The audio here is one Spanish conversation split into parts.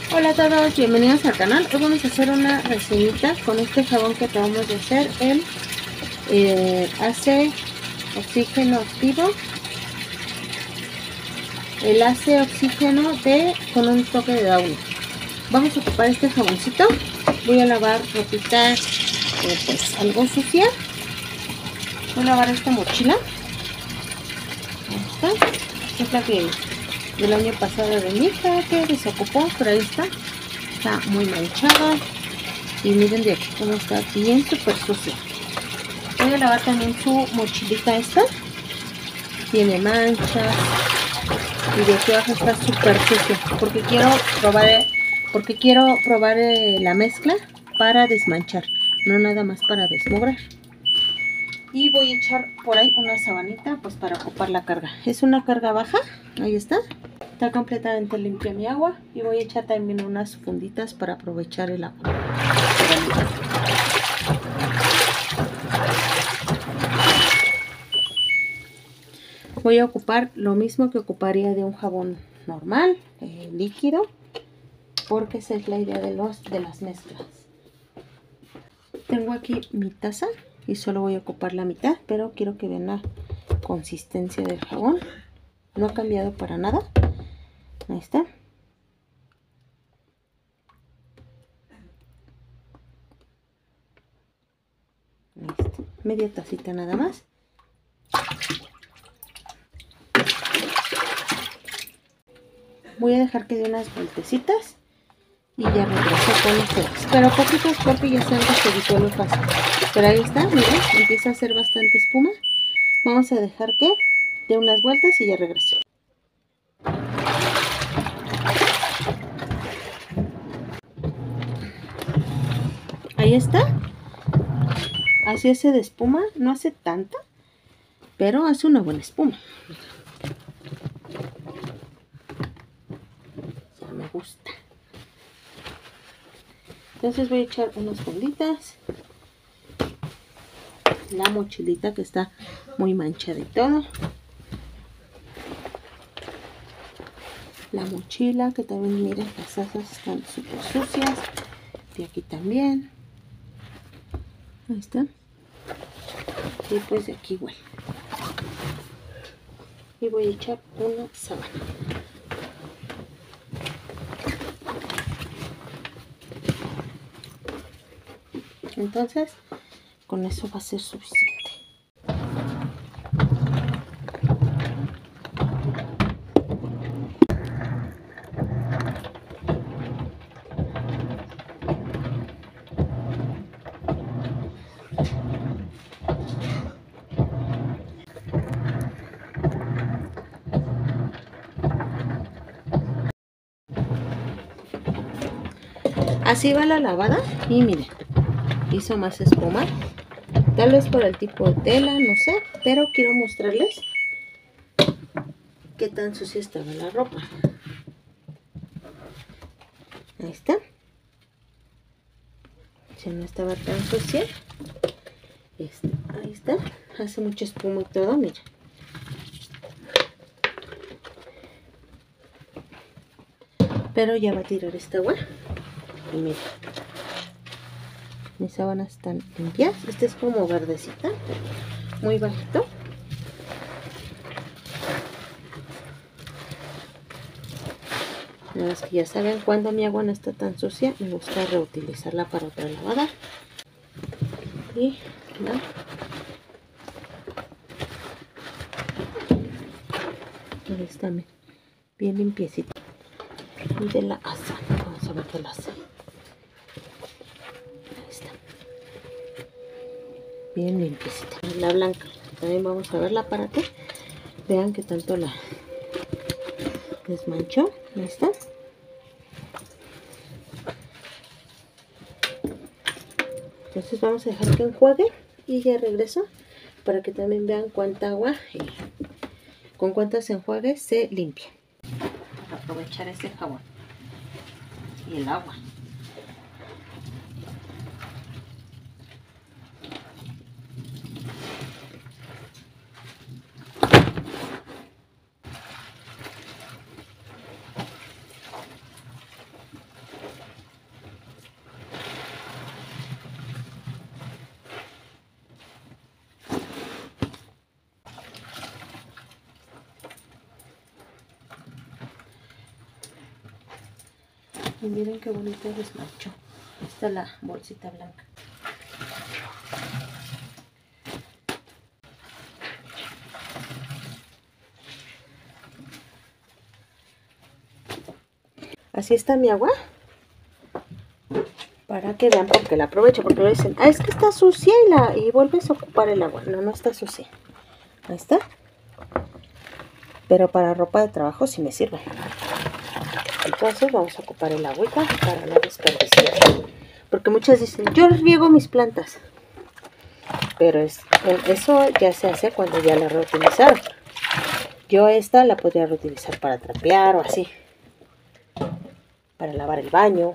Hola a todos, bienvenidos al canal. Hoy vamos a hacer una reseñita con este jabón que acabamos de hacer. El hace oxígeno activo. El hace oxígeno con un toque de Downy. Vamos a ocupar este jaboncito. Voy a lavar ropita pues algo sucia. Voy a lavar esta mochila. Ahí está. Es la que del año pasado de mi hija que desocupó, pero ahí está. Está muy manchada. Y miren de aquí cómo está bien súper sucia. Voy a lavar también su mochilita esta. Tiene manchas. Y de aquí abajo está súper sucia. Porque quiero probar la mezcla para desmanchar. No nada más para desmograr. Y voy a echar por ahí una sabanita pues para ocupar la carga. Es una carga baja. Ahí está. Está completamente limpia mi agua. Y voy a echar también unas funditas para aprovechar el agua. Voy a ocupar lo mismo que ocuparía de un jabón normal, líquido, porque esa es la idea de las mezclas. Tengo aquí mi taza y solo voy a ocupar la mitad, pero quiero que vean la consistencia del jabón. No ha cambiado para nada. Ahí está. Listo. Media tacita nada más. Voy a dejar que dé unas vueltecitas y ya regreso con ustedes. Pero poquitos porque ya saben que se disuelve fácil. Pero ahí está, miren, empieza a hacer bastante espuma. Vamos a dejar que dé unas vueltas y ya regreso. Ahí está. Así hace de espuma, no hace tanta, pero hace una buena espuma. Ya me gusta. Entonces voy a echar unas funditas. La mochilita que está muy manchada y todo. La mochila que también, miren, las asas están súper sucias. Y aquí también. Ahí está. Y pues de aquí igual. Y voy a echar una sábana. Entonces, con eso va a ser suficiente. Así va la lavada y miren, hizo más espuma. Tal vez por el tipo de tela, no sé, pero quiero mostrarles qué tan sucia estaba la ropa. Ahí está. Ya no estaba tan sucia. Ahí está. Hace mucha espuma y todo, miren. Pero ya va a tirar esta agua. Y miren. Mis sábanas están limpias. Este es como verdecita, muy bajito. Nada más que ya saben, cuando mi agua no está tan sucia, me gusta reutilizarla para otra lavada. Y ¿no? Ahí está bien limpiecita. Y de la asa, vamos a ver qué la asa. Ahí está. Bien limpiecita. La blanca, también vamos a verla para que vean que tanto la desmanchó. Ahí está. Entonces vamos a dejar que enjuague y ya regreso para que también vean cuánta agua con cuántos enjuagues se limpia. Para aprovechar ese jabón y el agua. Y miren qué bonito desmanchó. Esta es la bolsita blanca. Así está mi agua. Para que vean, porque la aprovecho, porque lo dicen, ah, es que está sucia y vuelves a ocupar el agua. No, no está sucia. Ahí está. Pero para ropa de trabajo sí me sirve. Entonces vamos a ocupar el agüita para no desperdiciar. Porque muchas dicen, yo riego mis plantas. Pero eso ya se hace cuando ya la reutilizaron. Yo esta la podría reutilizar para trapear o así. Para lavar el baño.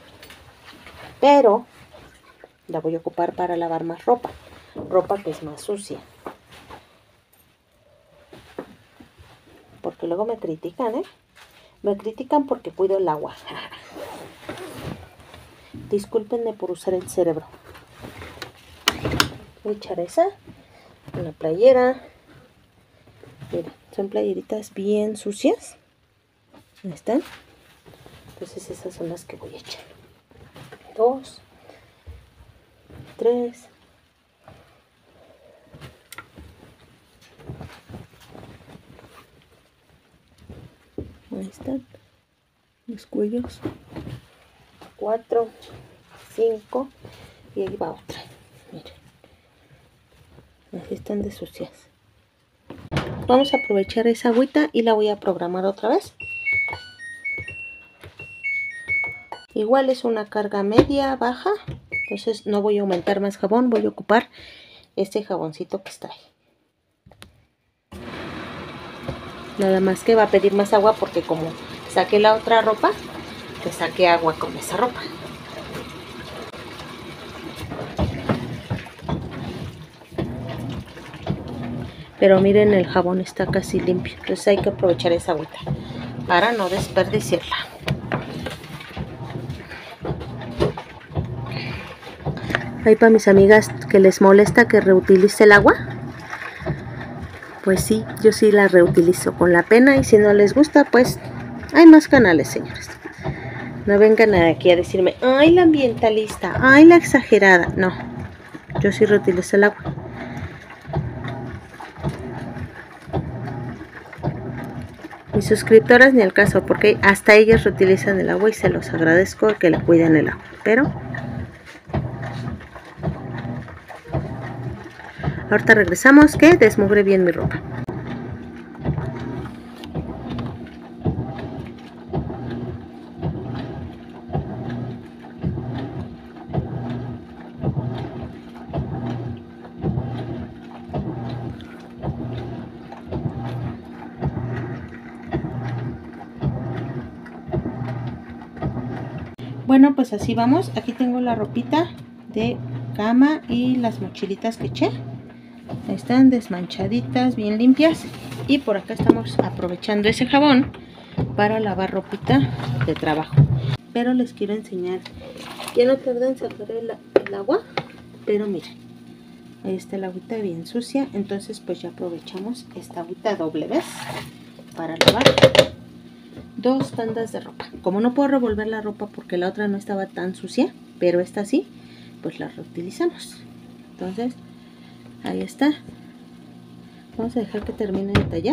Pero la voy a ocupar para lavar más ropa. Ropa que es más sucia. Porque luego me critican, ¿eh? Me critican porque cuido el agua. Discúlpenme por usar el cerebro. Voy a echar esa. Una playera. Miren, son playeritas bien sucias. Ahí están. Entonces esas son las que voy a echar. 2, 3. Ahí están los cuellos. 4, 5 y ahí va otra. Miren, así están de sucias. Vamos a aprovechar esa agüita y la voy a programar otra vez. Igual es una carga media, baja, entonces no voy a aumentar más jabón, voy a ocupar este jaboncito que está ahí. Nada más que va a pedir más agua porque como saqué la otra ropa, pues saqué agua con esa ropa. Pero miren, el jabón está casi limpio, entonces hay que aprovechar esa agüita para no desperdiciarla. Ahí para mis amigas que les molesta que reutilice el agua, pues sí, yo sí la reutilizo con la pena, y si no les gusta, pues hay más canales, señores. No vengan aquí a decirme, ay, la ambientalista, ay, la exagerada. No, yo sí reutilizo el agua. Mis suscriptoras ni al caso, porque hasta ellas reutilizan el agua y se los agradezco que le cuiden el agua. Pero ahorita regresamos, que desmugre bien mi ropa. Bueno, pues así vamos. Aquí tengo la ropita de cama y las mochilitas que eché. Están desmanchaditas, bien limpias. Y por acá estamos aprovechando ese jabón para lavar ropita de trabajo. Pero les quiero enseñar. Ya no tarda en sacar el agua. Pero miren, ahí está el agüita bien sucia. Entonces pues ya aprovechamos esta agüita doble vez para lavar 2 tandas de ropa. Como no puedo revolver la ropa porque la otra no estaba tan sucia, pero esta sí, pues la reutilizamos. Entonces ahí está. Vamos a dejar que termine de tallar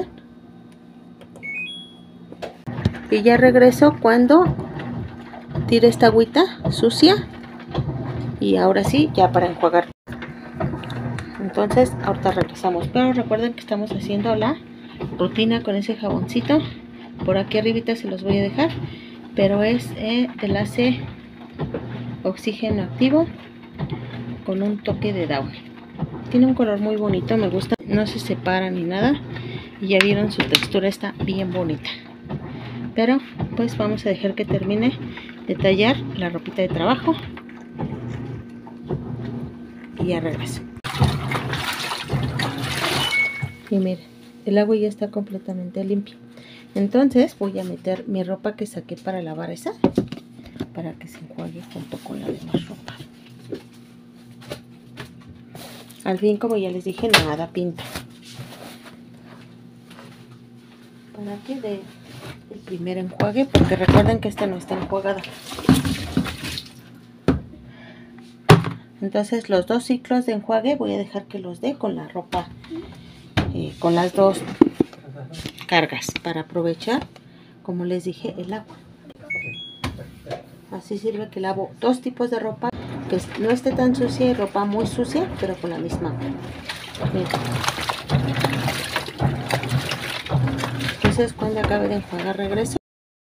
y ya regreso cuando tire esta agüita sucia, y ahora sí, ya para enjuagar. Entonces ahorita regresamos, pero recuerden que estamos haciendo la rutina con ese jaboncito. Por aquí arribita se los voy a dejar, pero es del Ace oxígeno activo con un toque de Downy. Tiene un color muy bonito, me gusta, no se separa ni nada, y ya vieron su textura, está bien bonita. Pero pues vamos a dejar que termine de tallar la ropita de trabajo y ya regreso. Y miren, el agua ya está completamente limpia. Entonces voy a meter mi ropa que saqué para lavar esa, para que se enjuague junto con la demás ropa. Al fin, como ya les dije, nada pinta. Para que el primer enjuague, porque recuerden que esta no está enjuagada. Entonces los 2 ciclos de enjuague voy a dejar que los dé con la ropa, con las 2 cargas, para aprovechar, como les dije, el agua. Así sirve que lavo 2 tipos de ropa, que no esté tan sucia y ropa muy sucia, pero con la misma agua. Entonces cuando acabe de enjuagar regreso.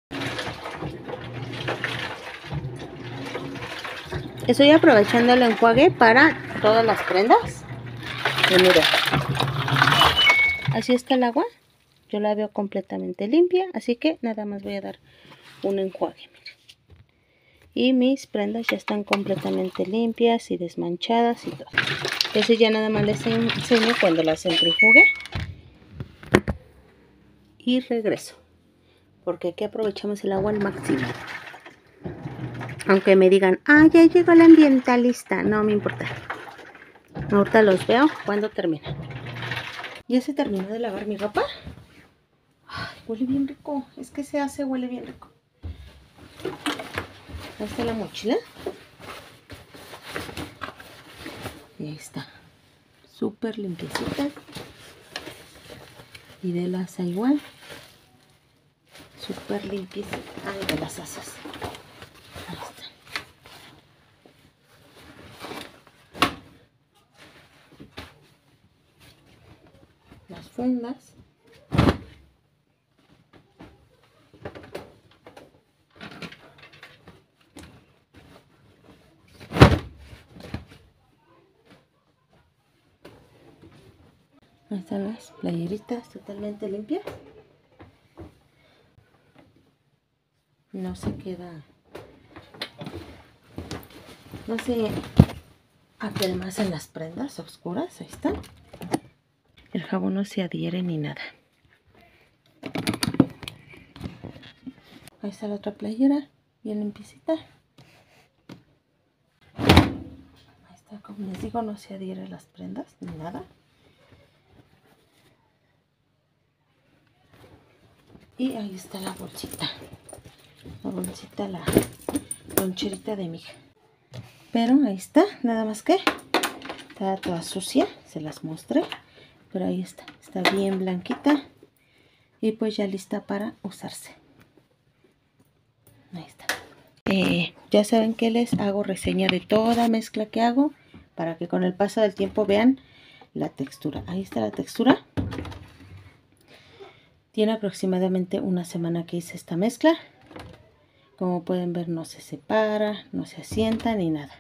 Estoy aprovechando el enjuague para todas las prendas. Y miren, así está el agua. Yo la veo completamente limpia, así que nada más voy a dar un enjuague. Miren. Y mis prendas ya están completamente limpias y desmanchadas y todo. Entonces ya nada más les enseño cuando las centrifugue. Y regreso, porque aquí aprovechamos el agua al máximo. Aunque me digan, ya llegó la ambientalista, no me importa. Ahorita los veo cuando termina. Ya se terminó de lavar mi ropa. Ay, huele bien rico. Es que huele bien rico. Ahí está la mochila. Y ahí está. Súper limpiecita. Y de la asa igual. Súper limpiecita. Ay, de las asas. Ahí está. Las fundas. Ahí están las playeritas totalmente limpias. No se queda, no se apelmazan las prendas oscuras. Ahí está. El jabón no se adhiere ni nada. Ahí está la otra playera, bien limpiecita. Ahí está, como les digo, no se adhiere las prendas ni nada. Y ahí está la bolsita. La loncherita de mi hija. Pero ahí está, nada más que está toda sucia, se las mostré. Pero ahí está bien blanquita. Y pues ya lista para usarse. Ahí está. Ya saben que les hago reseña de toda mezcla que hago, para que con el paso del tiempo vean la textura. Ahí está la textura. Tiene aproximadamente una semana que hice esta mezcla. Como pueden ver, no se separa, no se asienta ni nada.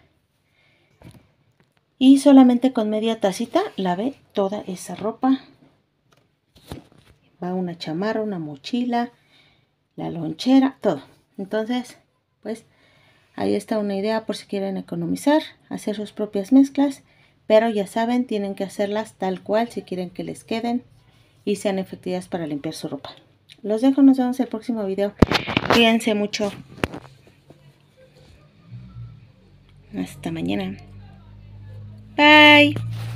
Y solamente con media tacita lavé toda esa ropa. Va una chamarra, una mochila, la lonchera, todo. Entonces, pues ahí está una idea por si quieren economizar, hacer sus propias mezclas. Pero ya saben, tienen que hacerlas tal cual si quieren que les queden y sean efectivas para limpiar su ropa. Los dejo, nos vemos en el próximo video. Cuídense mucho. Hasta mañana. Bye.